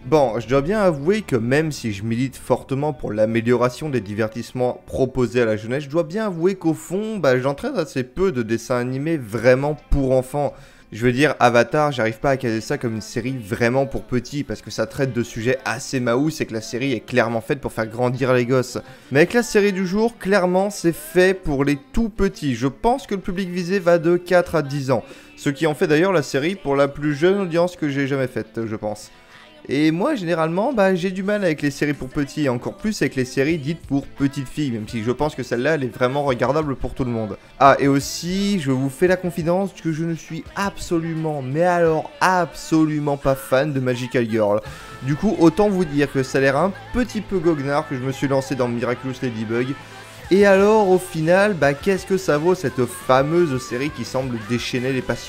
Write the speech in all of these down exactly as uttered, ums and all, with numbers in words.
Bon, je dois bien avouer que même si je milite fortement pour l'amélioration des divertissements proposés à la jeunesse, je dois bien avouer qu'au fond, bah, j'entraîne assez peu de dessins animés vraiment pour enfants. Je veux dire, Avatar, j'arrive pas à caser ça comme une série vraiment pour petits, parce que ça traite de sujets assez maous et que la série est clairement faite pour faire grandir les gosses. Mais avec la série du jour, clairement, c'est fait pour les tout petits. Je pense que le public visé va de quatre à dix ans, ce qui en fait d'ailleurs la série pour la plus jeune audience que j'ai jamais faite, je pense. Et moi, généralement, bah, j'ai du mal avec les séries pour petits, et encore plus avec les séries dites pour petites filles, même si je pense que celle-là, elle est vraiment regardable pour tout le monde. Ah, et aussi, je vous fais la confidence que je ne suis absolument, mais alors absolument pas fan de Magical Girl. Du coup, autant vous dire que ça a l'air un petit peu goguenard que je me suis lancé dans Miraculous Ladybug. Et alors, au final, bah, qu'est-ce que ça vaut cette fameuse série qui semble déchaîner les passions ?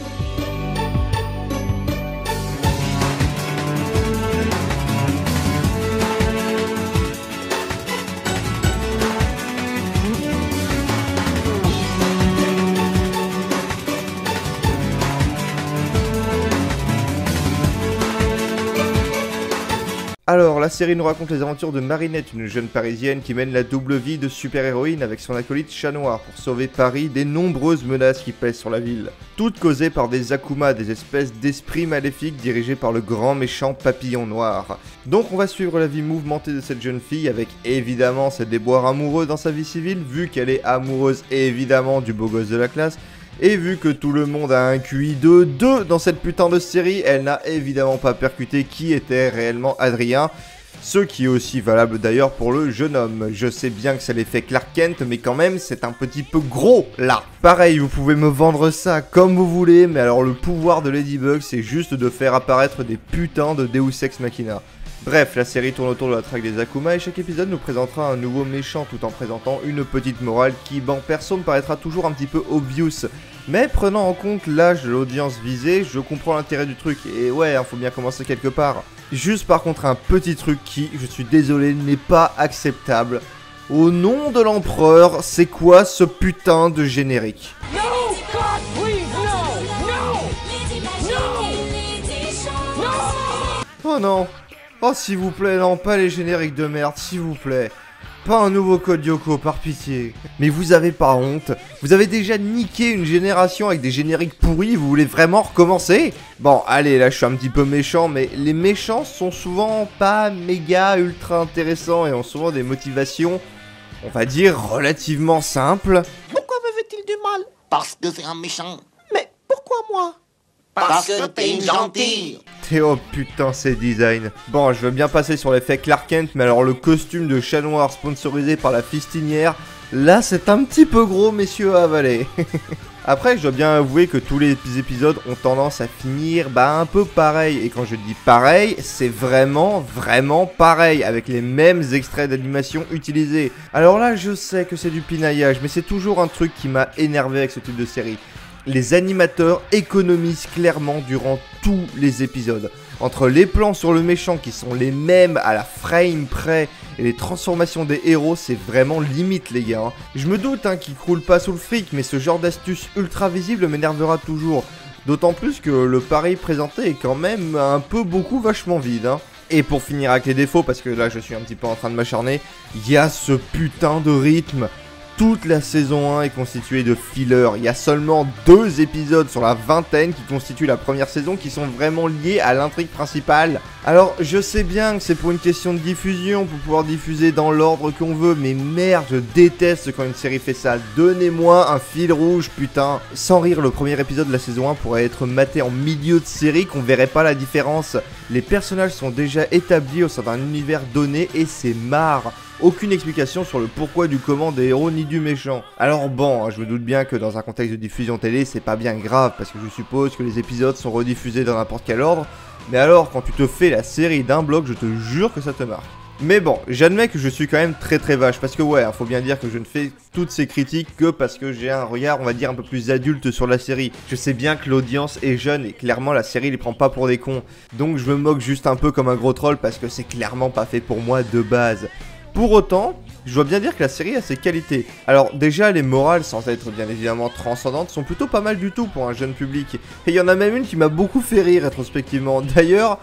Alors, la série nous raconte les aventures de Marinette, une jeune parisienne qui mène la double vie de super-héroïne avec son acolyte Chat Noir pour sauver Paris des nombreuses menaces qui pèsent sur la ville. Toutes causées par des Akuma, des espèces d'esprits maléfiques dirigés par le grand méchant Papillon Noir. Donc on va suivre la vie mouvementée de cette jeune fille avec évidemment ses déboires amoureux dans sa vie civile, vu qu'elle est amoureuse évidemment du beau gosse de la classe. Et vu que tout le monde a un Q I de deux dans cette putain de série, elle n'a évidemment pas percuté qui était réellement Adrien. Ce qui est aussi valable d'ailleurs pour le jeune homme. Je sais bien que c'est l'effet Clark Kent, mais quand même c'est un petit peu gros là. Pareil, vous pouvez me vendre ça comme vous voulez, mais alors le pouvoir de Ladybug c'est juste de faire apparaître des putains de Deus Ex Machina. Bref, la série tourne autour de la traque des Akuma et chaque épisode nous présentera un nouveau méchant tout en présentant une petite morale qui, bon perso, me paraîtra toujours un petit peu obvious. Mais prenant en compte l'âge de l'audience visée, je comprends l'intérêt du truc et ouais, hein, faut bien commencer quelque part. Juste par contre un petit truc qui, je suis désolé, n'est pas acceptable. Au nom de l'empereur, c'est quoi ce putain de générique ? No, God, please, no, no, no, no. Oh non. Oh s'il vous plaît, non, pas les génériques de merde, s'il vous plaît. Pas un nouveau code Yoko, par pitié. Mais vous avez pas honte? Vous avez déjà niqué une génération avec des génériques pourris, vous voulez vraiment recommencer? Bon, allez, là je suis un petit peu méchant, mais les méchants sont souvent pas méga ultra intéressants et ont souvent des motivations, on va dire, relativement simples. Pourquoi me fait-il du mal? Parce que c'est un méchant. Mais pourquoi moi? Parce que t'es une gentille. Et oh putain, c'est design. Bon, je veux bien passer sur l'effet Clark Kent, mais alors le costume de Chat Noir sponsorisé par la fistinière, là c'est un petit peu gros, messieurs, à avaler. Après, je dois bien avouer que tous les épisodes ont tendance à finir bah un peu pareil. Et quand je dis pareil, c'est vraiment, vraiment pareil, avec les mêmes extraits d'animation utilisés. Alors là, je sais que c'est du pinaillage, mais c'est toujours un truc qui m'a énervé avec ce type de série. Les animateurs économisent clairement durant tous les épisodes. Entre les plans sur le méchant qui sont les mêmes à la frame près et les transformations des héros, c'est vraiment limite les gars. Je me doute hein, qu'ils croulent pas sous le fric, mais ce genre d'astuce ultra visible m'énervera toujours. D'autant plus que le pari présenté est quand même un peu beaucoup vachement vide. Hein. Et pour finir avec les défauts, parce que là je suis un petit peu en train de m'acharner, il y a ce putain de rythme. Toute la saison un est constituée de fillers, il y a seulement deux épisodes sur la vingtaine qui constituent la première saison qui sont vraiment liés à l'intrigue principale. Alors je sais bien que c'est pour une question de diffusion, pour pouvoir diffuser dans l'ordre qu'on veut, mais merde, je déteste quand une série fait ça, donnez-moi un fil rouge putain. Sans rire, le premier épisode de la saison un pourrait être maté en milieu de série qu'on verrait pas la différence. Les personnages sont déjà établis au sein d'un univers donné et c'est marre. Aucune explication sur le pourquoi du comment des héros ni du méchant. Alors bon, je me doute bien que dans un contexte de diffusion télé, c'est pas bien grave, parce que je suppose que les épisodes sont rediffusés dans n'importe quel ordre, mais alors quand tu te fais la série d'un bloc, je te jure que ça te marque. Mais bon, j'admets que je suis quand même très très vache, parce que ouais, faut bien dire que je ne fais toutes ces critiques que parce que j'ai un regard, on va dire, un peu plus adulte sur la série. Je sais bien que l'audience est jeune et clairement la série les prend pas pour des cons, donc je me moque juste un peu comme un gros troll parce que c'est clairement pas fait pour moi de base. Pour autant, je dois bien dire que la série a ses qualités. Alors déjà, les morales, sans être bien évidemment transcendantes, sont plutôt pas mal du tout pour un jeune public. Et il y en a même une qui m'a beaucoup fait rire rétrospectivement. D'ailleurs,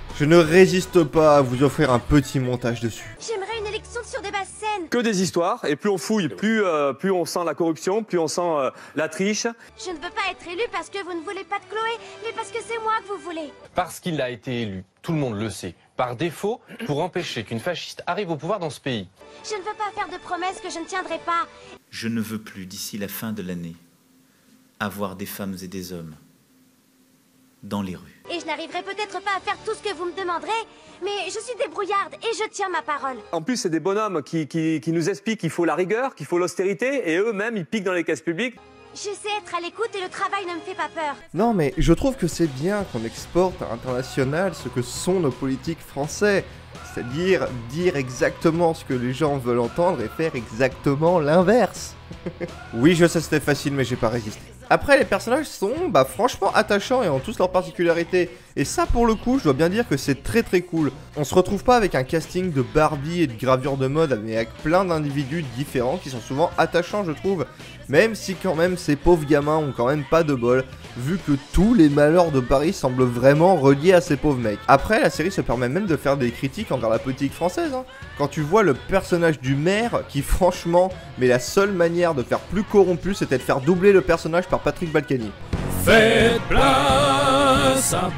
Je ne résiste pas à vous offrir un petit montage dessus. J'aimerais une élection sur des basses scènes. Que des histoires, et plus on fouille, plus, euh, plus on sent la corruption, plus on sent euh, la triche. Je ne veux pas être élu parce que vous ne voulez pas de Chloé, mais parce que c'est moi que vous voulez. Parce qu'il a été élu, tout le monde le sait, par défaut, pour empêcher qu'une fasciste arrive au pouvoir dans ce pays. Je ne veux pas faire de promesses que je ne tiendrai pas. Je ne veux plus, d'ici la fin de l'année, avoir des femmes et des hommes dans les rues. Et je n'arriverai peut-être pas à faire tout ce que vous me demanderez, mais je suis débrouillarde et je tiens ma parole. En plus, c'est des bonhommes qui, qui, qui nous expliquent qu'il faut la rigueur, qu'il faut l'austérité, et eux-mêmes, ils piquent dans les caisses publiques. Je sais être à l'écoute et le travail ne me fait pas peur. Non mais je trouve que c'est bien qu'on exporte à l'international ce que sont nos politiques français. C'est-à-dire dire exactement ce que les gens veulent entendre et faire exactement l'inverse. Oui, je sais c'était facile mais j'ai pas résisté. Après, les personnages sont bah franchement attachants et ont tous leurs particularités. Et ça pour le coup, je dois bien dire que c'est très très cool. On se retrouve pas avec un casting de Barbie et de gravure de mode, mais avec plein d'individus différents qui sont souvent attachants je trouve. Même si quand même ces pauvres gamins ont quand même pas de bol, vu que tous les malheurs de Paris semblent vraiment reliés à ces pauvres mecs. Après, la série se permet même de faire des critiques envers la politique française. Hein. Quand tu vois le personnage du maire qui franchement, mais la seule manière de faire plus corrompu, c'était de faire doubler le personnage par Patrick Balkany. Faites place à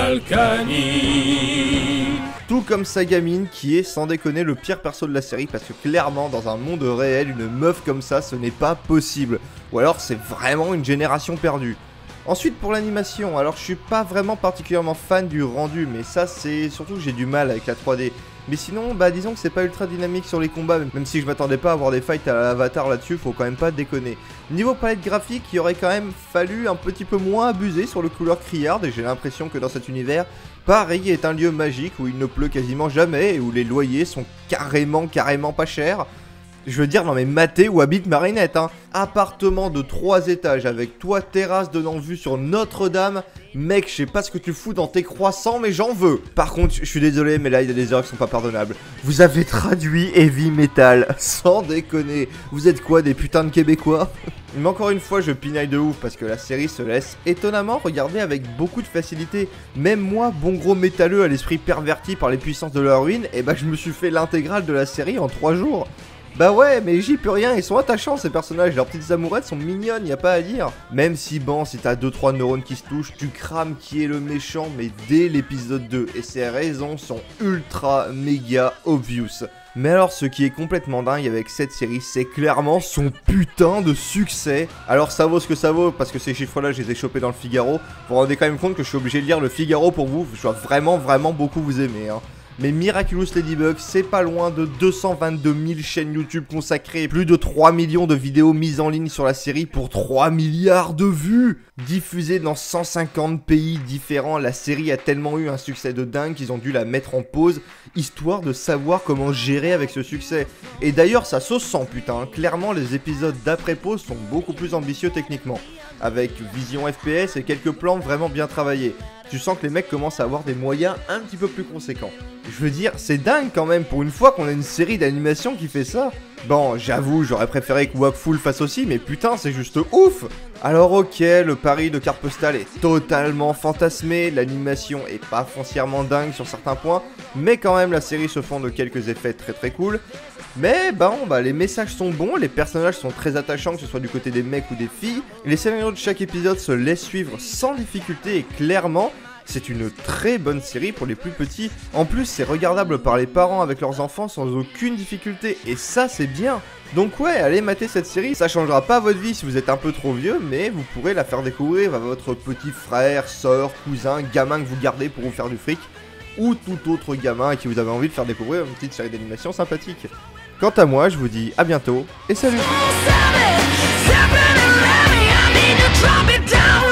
Balkany. Tout comme sa gamine qui est sans déconner le pire perso de la série parce que clairement dans un monde réel une meuf comme ça ce n'est pas possible. Ou alors c'est vraiment une génération perdue. Ensuite pour l'animation, alors je suis pas vraiment particulièrement fan du rendu mais ça c'est surtout que j'ai du mal avec la trois D. Mais sinon, bah disons que c'est pas ultra dynamique sur les combats, même si je m'attendais pas à avoir des fights à l'Avatar là-dessus, faut quand même pas déconner. Niveau palette graphique, il aurait quand même fallu un petit peu moins abuser sur le couleur criard, et j'ai l'impression que dans cet univers, Paris est un lieu magique où il ne pleut quasiment jamais, et où les loyers sont carrément, carrément pas chers. Je veux dire, non mais maté où habite Marinette, hein. Appartement de trois étages avec toit terrasse donnant vue sur Notre-Dame. Mec, je sais pas ce que tu fous dans tes croissants, mais j'en veux. Par contre, je suis désolé, mais là, il y a des erreurs qui sont pas pardonnables. Vous avez traduit Heavy Metal, sans déconner. Vous êtes quoi, des putains de Québécois? Mais encore une fois, je pinaille de ouf parce que la série se laisse étonnamment regarder avec beaucoup de facilité. Même moi, bon gros métalleux à l'esprit perverti par les puissances de la ruine, et bah je me suis fait l'intégrale de la série en trois jours. Bah ouais, mais j'y peux rien, ils sont attachants ces personnages, leurs petites amourettes sont mignonnes, y a pas à dire. Même si bon, si t'as deux trois neurones qui se touchent, tu crames qui est le méchant, mais dès l'épisode deux, et ses raisons sont ultra méga obvious. Mais alors ce qui est complètement dingue avec cette série, c'est clairement son putain de succès. Alors ça vaut ce que ça vaut, parce que ces chiffres-là, je les ai chopés dans le Figaro. Vous vous rendez quand même compte que je suis obligé de lire le Figaro pour vous, je dois vraiment vraiment beaucoup vous aimer, hein. Mais Miraculous Ladybug, c'est pas loin de deux cent vingt-deux mille chaînes YouTube consacrées, plus de trois millions de vidéos mises en ligne sur la série pour trois milliards de vues. Diffusée dans cent cinquante pays différents, la série a tellement eu un succès de dingue qu'ils ont dû la mettre en pause, histoire de savoir comment gérer avec ce succès. Et d'ailleurs, ça se sent putain, clairement les épisodes d'après-pause sont beaucoup plus ambitieux techniquement, avec vision F P S et quelques plans vraiment bien travaillés. Tu sens que les mecs commencent à avoir des moyens un petit peu plus conséquents. Je veux dire, c'est dingue quand même pour une fois qu'on a une série d'animation qui fait ça. Bon, j'avoue, j'aurais préféré que Wakfu le fasse aussi, mais putain, c'est juste ouf. Alors ok, le pari de carte postale est totalement fantasmé, l'animation est pas foncièrement dingue sur certains points, mais quand même la série se fonde de quelques effets très très cool. Mais bon, bah les messages sont bons, les personnages sont très attachants, que ce soit du côté des mecs ou des filles. Les scénarios de chaque épisode se laissent suivre sans difficulté et clairement, c'est une très bonne série pour les plus petits. En plus, c'est regardable par les parents avec leurs enfants sans aucune difficulté, et ça c'est bien. Donc ouais, allez mater cette série, ça changera pas votre vie si vous êtes un peu trop vieux, mais vous pourrez la faire découvrir à votre petit frère, soeur, cousin, gamin que vous gardez pour vous faire du fric, ou tout autre gamin à qui vous avez envie de faire découvrir une petite série d'animation sympathique. Quant à moi, je vous dis à bientôt, et salut!